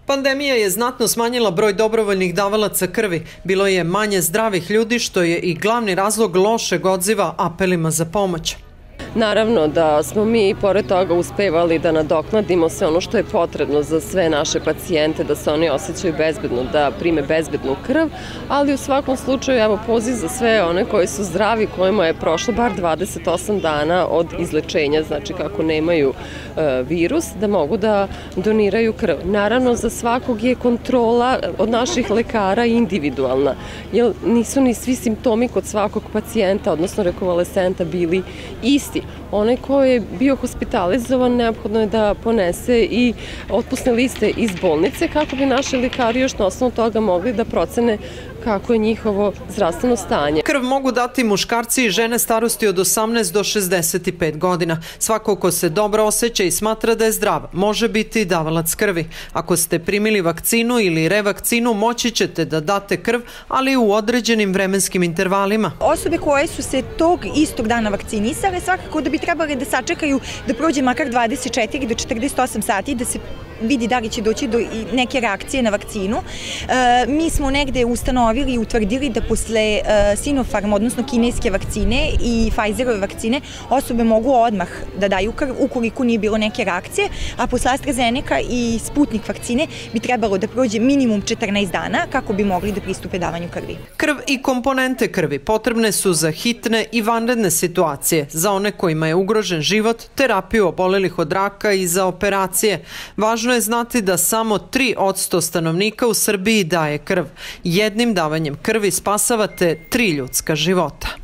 Pandemija je znatno smanjila broj dobrovoljnih davalaca krvi. Bilo je manje zdravih ljudi, što je i glavni razlog lošeg odziva apelima za pomoć. Naravno da smo mi pored toga uspevali da nadoknadimo sve ono što je potrebno za sve naše pacijente, da se oni osjećaju bezbedno, da prime bezbednu krv, ali u svakom slučaju evo poziv za sve one koji su zdravi, kojima je prošlo bar 28 dana od izlečenja, znači kako nemaju virus, da mogu da doniraju krv. Naravno za svakog je kontrola od naših lekara individualna, jer nisu ni svi simptomi kod svakog pacijenta, odnosno rekonvalesenta, bili isti. Onaj ko je bio hospitalizovan neophodno je da ponese i otpusne liste iz bolnice kako bi naši lekari još na osnovu toga mogli da procene kako je njihovo zdravstveno stanje. Krv mogu dati muškarci i žene starosti od 18 do 65 godina. Svako ko se dobro osjeća i smatra da je zdrav, može biti davalac krvi. Ako ste primili vakcinu ili revakcinu, moći ćete da date krv, ali u određenim vremenskim intervalima. Osobe koje su se tog istog dana vakcinisale, svakako da bi trebali da sačekaju da prođe makar 24 do 48 sati, da se vidi da li će doći do neke reakcije na vakcinu. Mi smo negde ustanovili i utvrdili da posle Sinopharm, odnosno kineske vakcine i Pfizerove vakcine, osobe mogu odmah da daju krv ukoliko nije bilo neke reakcije, a posle AstraZeneca i Sputnik vakcine bi trebalo da prođe minimum 14 dana kako bi mogli da pristupe davanju krvi. Krv i komponente krvi potrebne su za hitne i vanredne situacije, za one kojima je ugrožen život, terapiju obolelih od raka i za operacije. Važno je znati da samo 3% stanovnika u Srbiji daje krv. Jednim davanjem krvi spasavate 3 ljudska života.